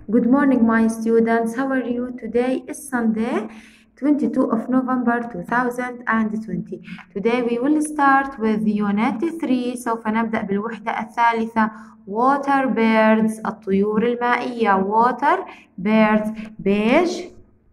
Good morning, my students. How are you? Today is Sunday, 22 of November 2020. Today we will start with Unit 3. سوف نبدأ بالوحدة الثالثة Water Birds الطيور المائية Water Birds page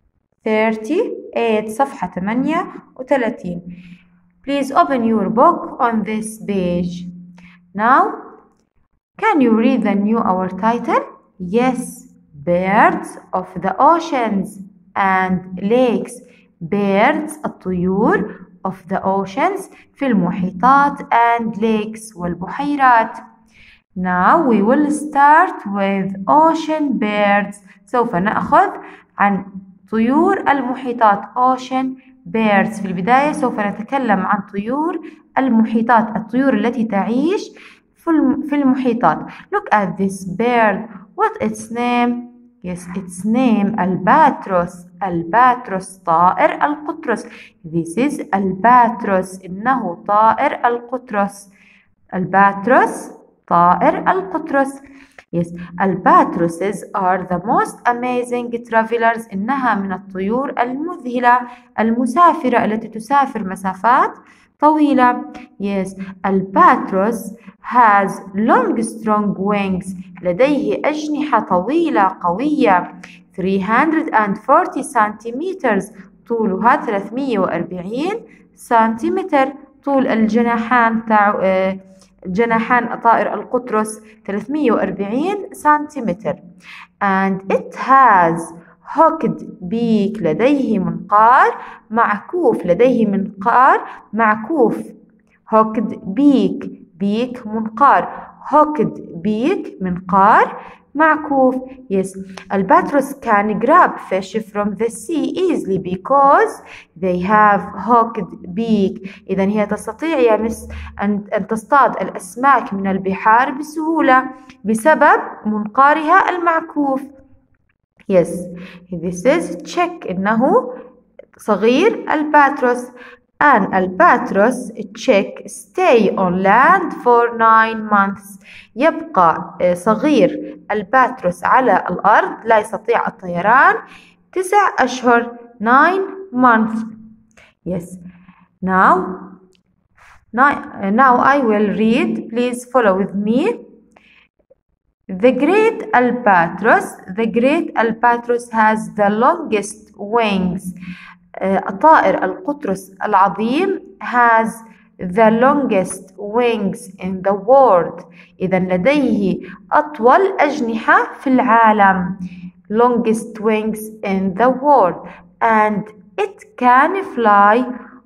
38 صفحة 38. Please open your book on this page. Now, can you read the new our title? Yes. Birds of the oceans and lakes. Birds الطيور of the oceans في المحيطات and lakes والبحيرات. Now we will start with ocean birds. سوف نأخذ عن طيور المحيطات ocean birds. في البداية سوف نتكلم عن طيور المحيطات الطيور التي تعيش في المحيطات. Look at this bird. What its name? Yes, its name albatros. Albatros طائر القطرس. This is albatros. إنه طائر القطرس. albatros طائر القطرس. Yes, albatrosses are the most amazing travelers. إنها من الطيور المذهلة المسافرة التي تسافر مسافات طويلة. Yes, albatros has long strong wings. لديه أجنحة طويلة قوية. 340 centimeters. طولها 340 سنتيمتر. طول الجناحان جناحان طائر القطرس 340 سنتيمتر. And it has hooked beak. لديه منقار معكوف. لديه منقار معكوف. hooked beak. beak منقار. hooked beak منقار معكوف. Yes, albatross can grab fish from the sea easily because they have hooked beak. إذن هي تستطيع يا مس أن تصطاد الأسماك من البحار بسهولة بسبب منقارها المعكوف. Yes, this is chick. إنه صغير albatross. An albatross chick stay on land for 9 months. يبقى صغير الباتروس على الأرض لا يستطيع الطيران 9 أشهر. 9 months. Yes. Now I will read. Please follow with me. The great albatross. The great albatross has the longest wings. الطائر القطرس العظيم has the longest wings in the world. إذن لديه أطول أجنحة في العالم. longest wings in the world. And it can fly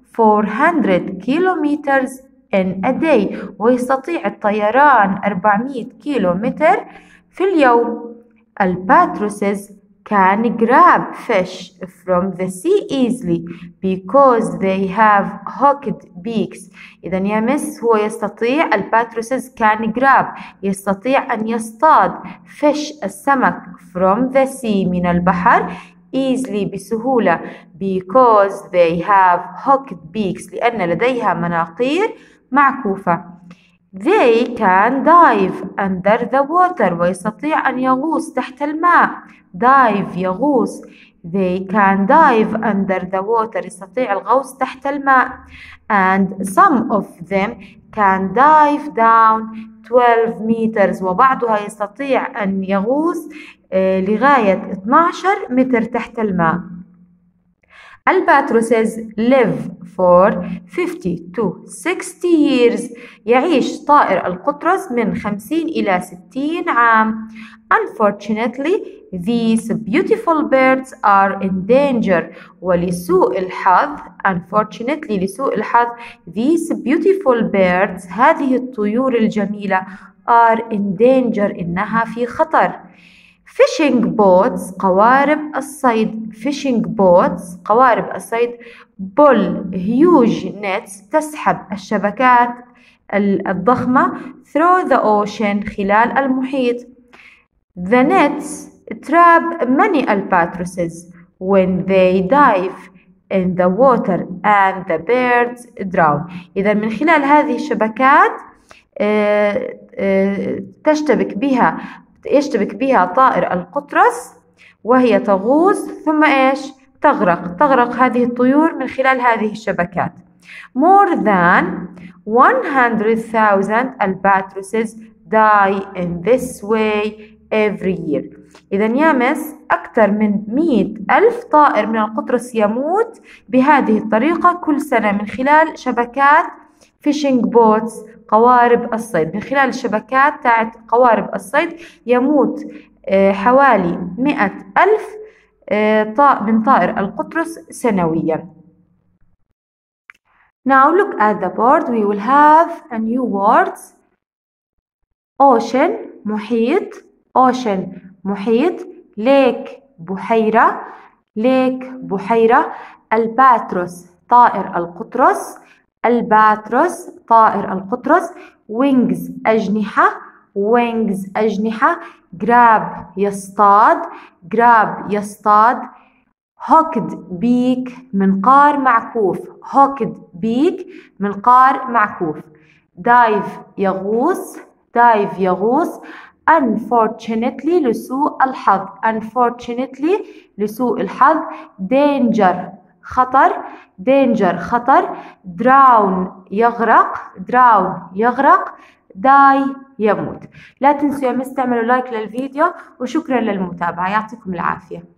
400 kilometers in a day. ويستطيع الطيران 400 كيلومتر في اليوم. Albatrosses can grab fish from the sea easily because they have hooked beaks. إذن يا مس هو يستطيع albatrosses can grab يستطيع أن يصطاد fish السمك from the sea من البحر easily بسهولة because they have hooked beaks لأن لديها مناقير معكوفة. They can dive under the water. ويستطيع أن يغوص تحت الماء. dive يغوص. They can dive under the water. يستطيع الغوص تحت الماء. And some of them can dive down 12 meters. وبعضها يستطيع أن يغوص لغاية 12 متر تحت الماء. Albatrosses live for 50 to 60 years. يعيش طائر القطرس من 50 إلى 60 عام. Unfortunately, these beautiful birds are in danger. ولسوء الحظ unfortunately لسوء الحظ these beautiful birds هذه الطيور الجميلة are in danger إنها في خطر. fishing boats قوارب الصيد. fishing boats قوارب الصيد pull huge nets تسحب الشبكات الضخمة through the ocean خلال المحيط. The nets trap many albatrosses when they dive in the water and the birds drown. إذا من خلال هذه الشبكات تشتبك بها يشتبك بها طائر القطرس وهي تغوص ثم إيش؟ تغرق هذه الطيور من خلال هذه الشبكات. More than 100,000 albatrosses die in this way every year. إذا يا مس أكثر من 100,000 طائر من القطرس يموت بهذه الطريقة كل سنة من خلال شبكات fishing boats قوارب الصيد. من خلال الشبكات تاعت قوارب الصيد يموت حوالي 100,000 من طائر القطرس سنويا. Now look at the board. We will have a new words. Ocean محيط. Ocean محيط. Lake بحيرة. Lake بحيرة. Albatross طائر القطرس. Albatross طائر القطرس. Wings أجنحة. Wings أجنحة. Grab يصطاد. Grab يصطاد. hooked beak منقار معكوف. hooked beak منقار معكوف. dive يغوص. dive يغوص. unfortunately لسوء الحظ. unfortunately لسوء الحظ. danger خطر. danger خطر. drown يغرق. drown يغرق. die يموت. لا تنسوا يا مس تعملوا لايك للفيديو وشكرا للمتابعة. يعطيكم العافية.